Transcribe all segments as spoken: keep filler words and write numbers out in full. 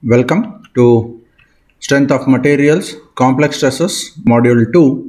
Welcome to Strength of Materials, Complex Stresses, Module two.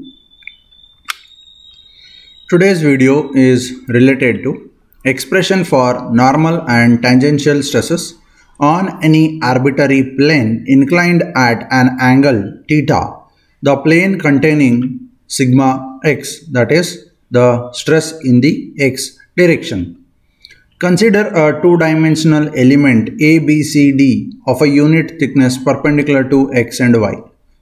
Today's video is related to expression for normal and tangential stresses on any arbitrary plane inclined at an angle theta. The plane containing sigma x, that is the stress in the x direction. Consider a two-dimensional element A, B, C, D of a unit thickness perpendicular to x and y.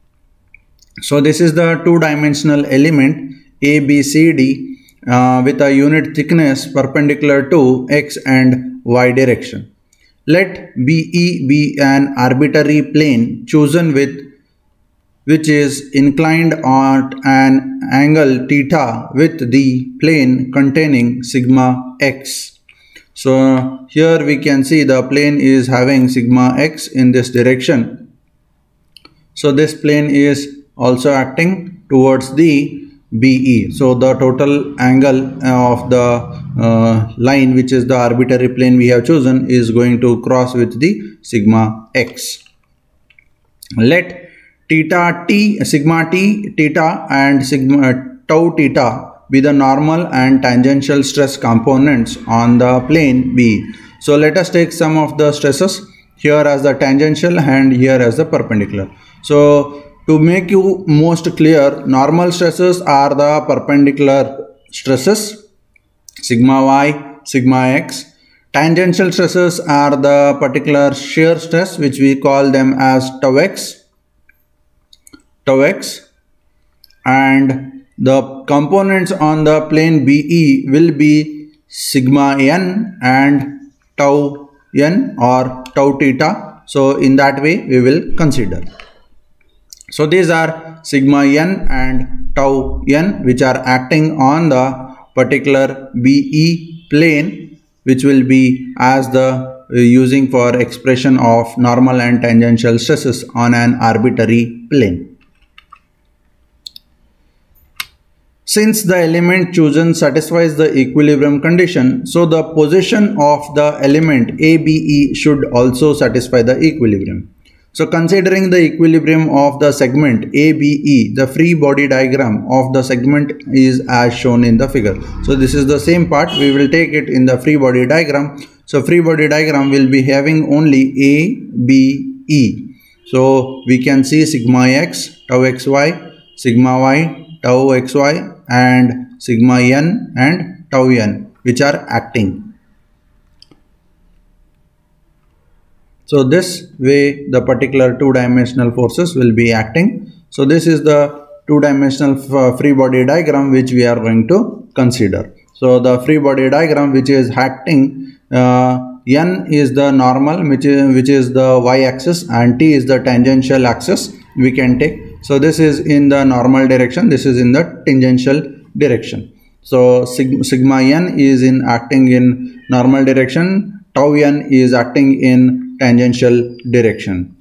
So this is the two-dimensional element A, B, C, D uh, with a unit thickness perpendicular to x and y direction. Let B E be an arbitrary plane chosen with which is inclined at an angle theta with the plane containing sigma x. So here we can see the plane is having sigma x in this direction. So this plane is also acting towards the B E. So the total angle of the uh, line, which is the arbitrary plane we have chosen, is going to cross with the sigma x. Let theta t, sigma t, theta and sigma tau theta be the normal and tangential stress components on the plane B. So let us take some of the stresses here as the tangential and here as the perpendicular. So to make you most clear, normal stresses are the perpendicular stresses, sigma y, sigma x. Tangential stresses are the particular shear stress, which we call them as tau x, tau x, and the components on the plane B E will be sigma n and tau n or tau theta. So in that way we will consider. So these are sigma n and tau n, which are acting on the particular B E plane, which will be as the uh, using for expression of normal and tangential stresses on an arbitrary plane. Since the element chosen satisfies the equilibrium condition, so the position of the element A B E should also satisfy the equilibrium. So considering the equilibrium of the segment A B E, the free body diagram of the segment is as shown in the figure. So this is the same part, we will take it in the free body diagram. So free body diagram will be having only A B E. So we can see sigma x, tau xy, sigma y, tau xy, and sigma n and tau n, which are acting. So this way the particular two-dimensional forces will be acting. So this is the two-dimensional free body diagram which we are going to consider. So the free body diagram which is acting, uh, n is the normal, which is, which is the y-axis, and t is the tangential axis we can take. So this is in the normal direction, this is in the tangential direction. So sigma, sigma n is in acting in normal direction, tau n is acting in tangential direction.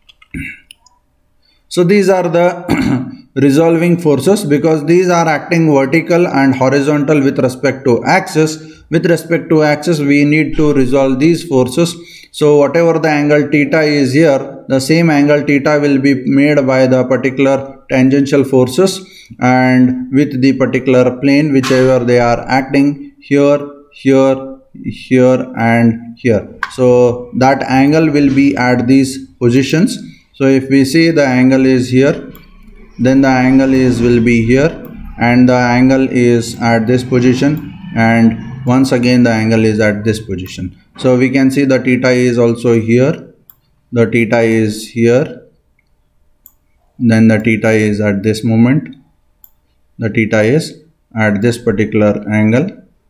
So these are the resolving forces, because these are acting vertical and horizontal with respect to axis. With respect to axis, we need to resolve these forces. So whatever the angle theta is here, the same angle theta will be made by the particular tangential forces and with the particular plane whichever they are acting, here, here, here and here. So that angle will be at these positions. So if we see the angle is here, then the angle is will be here, and the angle is at this position, and once again the angle is at this position. So we can see the theta is also here, the theta is here, then the theta is at this moment, the theta is at this particular angle.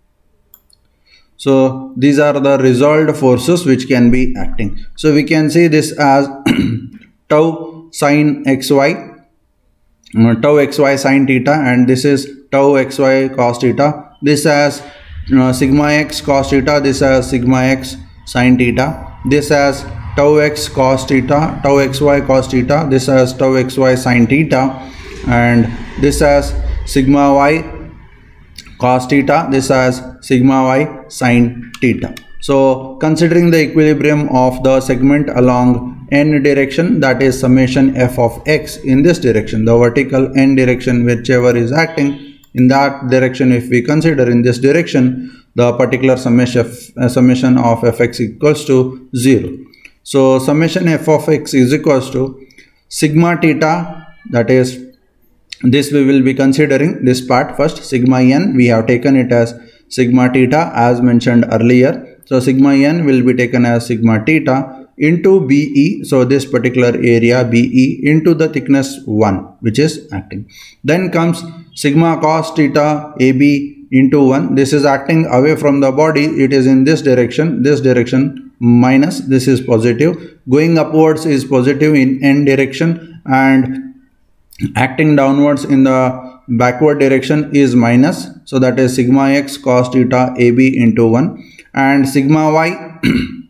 So these are the resolved forces which can be acting. So we can see this as tau sine xy, uh, tau xy sine theta, and this is tau xy cos theta. This as Uh, sigma x cos theta, this as sigma x sin theta, this as tau x cos theta, tau xy cos theta, this as tau xy sin theta, and this as sigma y cos theta, this as sigma y sin theta. So considering the equilibrium of the segment along n direction, that is summation f of x in this direction, the vertical n direction whichever is acting in that direction. If we consider in this direction, the particular summation of, uh, summation of fx equals to zero. So summation f of x is equals to sigma theta, that is, this we will be considering this part first. Sigma n, we have taken it as sigma theta as mentioned earlier. So sigma n will be taken as sigma theta into B E, so this particular area B E into the thickness one which is acting. Then comes sigma cos theta A B into one. This is acting away from the body, it is in this direction, this direction minus, this is positive. Going upwards is positive in n direction, and acting downwards in the backward direction is minus. So that is sigma x cos theta A B into one, and sigma y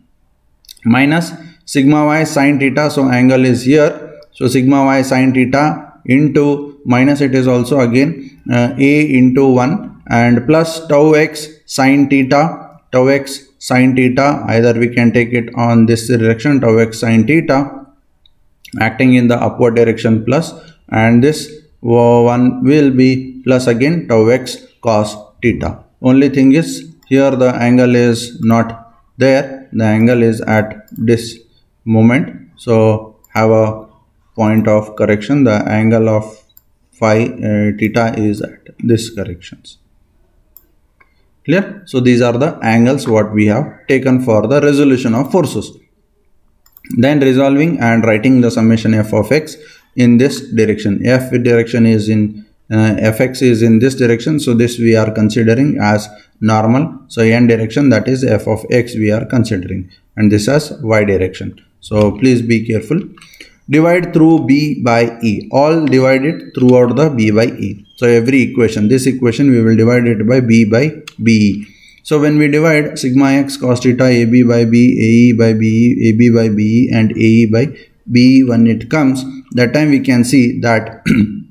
minus sigma y sin theta, so angle is here, so sigma y sin theta into minus, it is also again uh, a into one, and plus tau x sin theta, tau x sin theta, either we can take it on this direction, tau x sin theta acting in the upward direction plus, and this one will be plus again tau x cos theta. Only thing is here the angle is not there, the angle is at this moment, so have a point of correction, the angle of phi uh, theta is at this corrections. Clear? So these are the angles what we have taken for the resolution of forces. Then resolving and writing the summation f of x in this direction. F direction is in uh, fx is in this direction, so this we are considering as normal. So n direction, that is f of x we are considering, and this as y direction. So please be careful. Divide through b by e, all divided throughout the b by e. So every equation, this equation we will divide it by b by be. So when we divide sigma x cos theta ab by b, ae by be, ab by be, and ae by be, when it comes, that time we can see that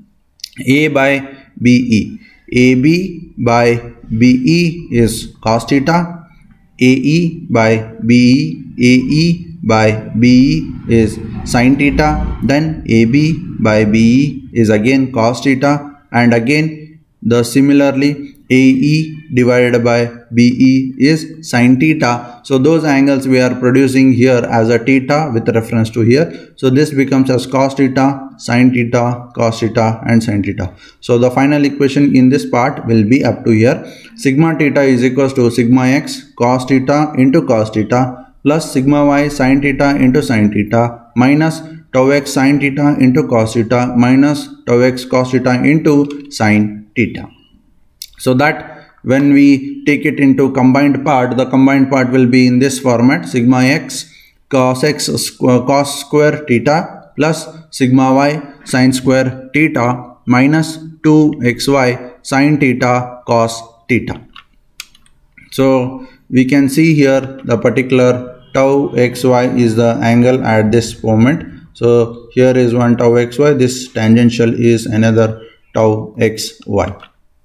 a by be, ab by be is cos theta, ae by be, ae by be is sin theta, then ab by be is again cos theta, and again the similarly ae divided by be is sin theta. So those angles we are producing here as a theta with reference to here, so this becomes as cos theta, sin theta, cos theta, and sin theta. So the final equation in this part will be up to here. Sigma theta is equals to sigma x cos theta into cos theta plus sigma y sin theta into sin theta minus tau x sin theta into cos theta minus tau x cos theta into sin theta. So that when we take it into combined part, the combined part will be in this format: sigma x cos x squ cos square theta plus sigma y sin square theta minus two x y sin theta cos theta. So we can see here the particular tau xy is the angle at this moment. So here is one tau xy, this tangential is another tau xy.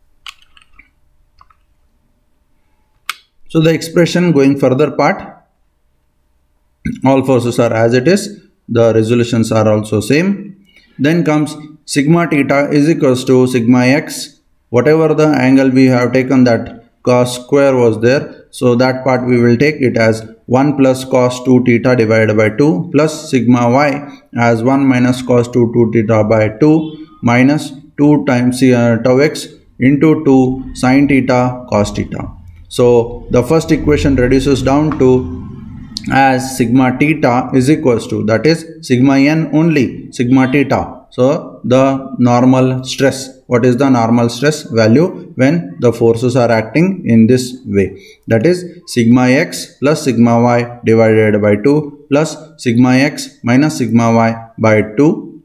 So the expression going further part, all forces are as it is, the resolutions are also same. Then comes sigma theta is equals to sigma x, whatever the angle we have taken, that cos square was there, so that part we will take it as one plus cos two theta divided by two plus sigma y as one minus cos two two theta by two minus two times uh, tau x into two sin theta cos theta. So the first equation reduces down to as sigma theta is equals to, that is sigma n only, sigma theta. So the normal stress, what is the normal stress value when the forces are acting in this way, that is sigma x plus sigma y divided by two plus sigma x minus sigma y by two.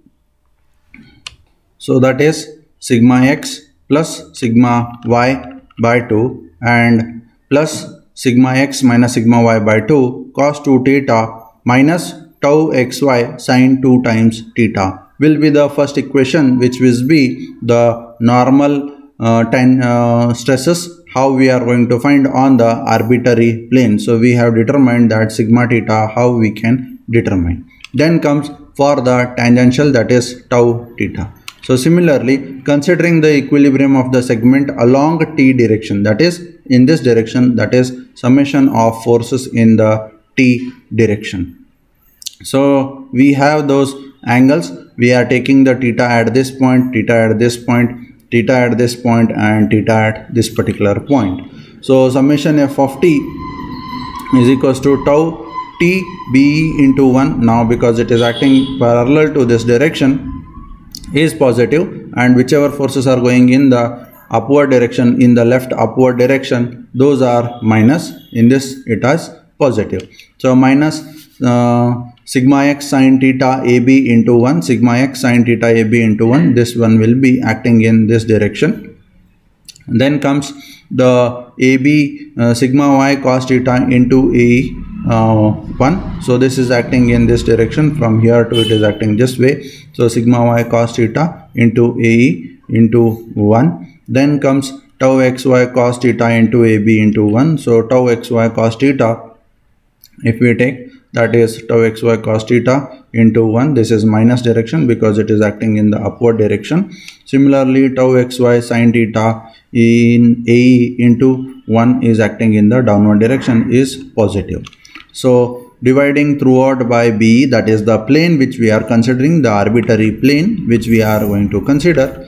So that is sigma x plus sigma y by two and plus sigma x minus sigma y by two cos two theta minus tau xy sin two times theta will be the first equation, which will be the normal uh, ten, uh, stresses how we are going to find on the arbitrary plane. So we have determined that sigma theta how we can determine. Then comes for the tangential, that is tau theta. So similarly, considering the equilibrium of the segment along t direction, that is in this direction, that is summation of forces in the t direction. So we have those angles. We are taking the theta at this point, theta at this point, theta at this point, and theta at this particular point. So summation f of t is equals to tau t be into one. Now because it is acting parallel to this direction is positive, and whichever forces are going in the upward direction, in the left upward direction, those are minus. In this it is positive. So minus uh, sigma x sine theta ab into one, sigma x sine theta ab into one, this one will be acting in this direction. Then comes the ab uh, sigma y cos theta into a uh, one, so this is acting in this direction. From here to it is acting this way. So sigma y cos theta into a into one. Then comes tau xy cos theta into ab into one. So tau xy cos theta, if we take, that is tau xy cos theta into one, this is minus direction because it is acting in the upward direction. Similarly, tau xy sin theta in a into one is acting in the downward direction, is positive. So dividing throughout by b, that is the plane which we are considering, the arbitrary plane which we are going to consider.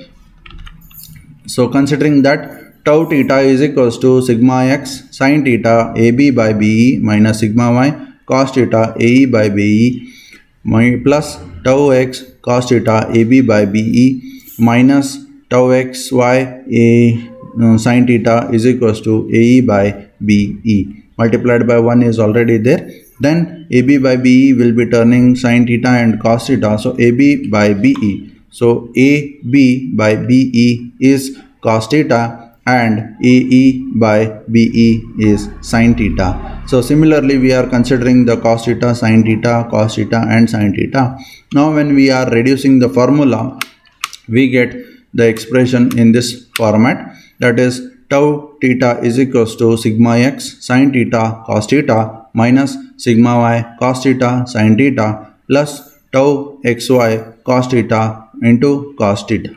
So considering that tau theta is equals to sigma x sin theta ab by be minus sigma y cos theta ae by be plus tau x cos theta ab by be minus tau xy a uh, sin theta is equals to ae by be, multiplied by one is already there. Then ab by be will be turning sin theta and cos theta, so ab by be. So ab by be is cos theta and ae by be is sin theta. So similarly, we are considering the cos theta, sin theta, cos theta and sin theta. Now when we are reducing the formula, we get the expression in this format, that is tau theta is equals to sigma x sin theta cos theta minus sigma y cos theta sin theta plus tau xy cos theta into cos theta.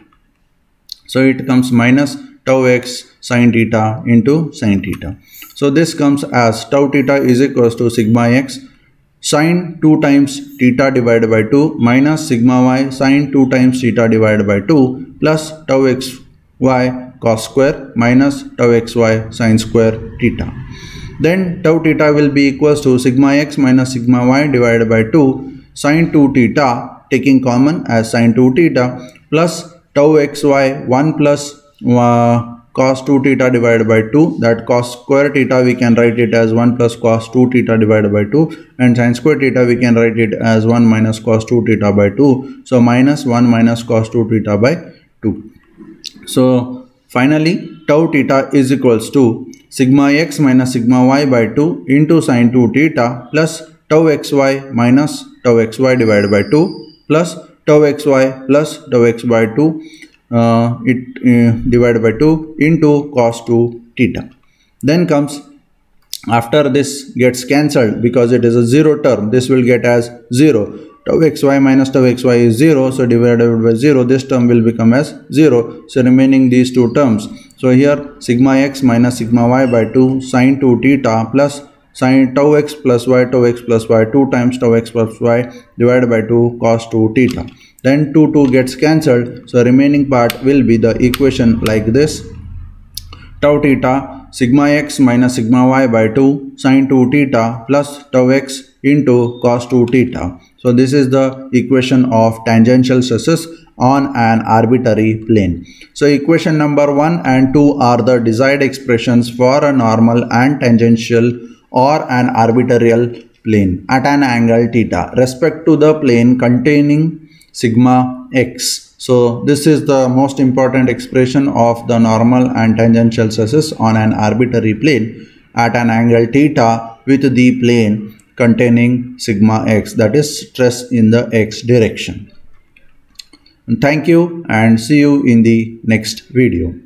So it comes minus tau x sin theta into sin theta. So this comes as tau theta is equals to sigma x sin two times theta divided by two minus sigma y sin two times theta divided by two plus tau xy cos square minus tau xy sin square theta. Then tau theta will be equals to sigma x minus sigma y divided by two sin two theta, taking common as sin two theta, plus tau xy one plus uh, cos two theta divided by two, that cos square theta we can write it as one plus cos two theta divided by two, and sin square theta we can write it as one minus cos two theta by two. So minus one minus cos two theta by two. So finally tau theta is equals to sigma x minus sigma y by two into sin two theta plus tau xy minus tau xy divided by two plus tau xy plus tau x by two uh, it uh, divided by two into cos two theta. Then comes, after this gets cancelled because it is a zero term, this will get as zero. Tau xy minus tau xy is zero, so divided by zero, this term will become as zero. So remaining these two terms. So here sigma x minus sigma y by two sin two theta plus sin tau x plus y, tau x plus y, two times tau x plus y divided by two cos two theta. Then two two gets cancelled, so remaining part will be the equation like this: tau theta sigma x minus sigma y by two sin two theta plus tau x into cos two theta. So this is the equation of tangential stresses on an arbitrary plane. So equation number one and two are the desired expressions for a normal and tangential or an arbitrary plane at an angle theta respect to the plane containing sigma x. So this is the most important expression of the normal and tangential stresses on an arbitrary plane at an angle theta with the plane containing sigma x, that is stress in the x direction. Thank you and see you in the next video.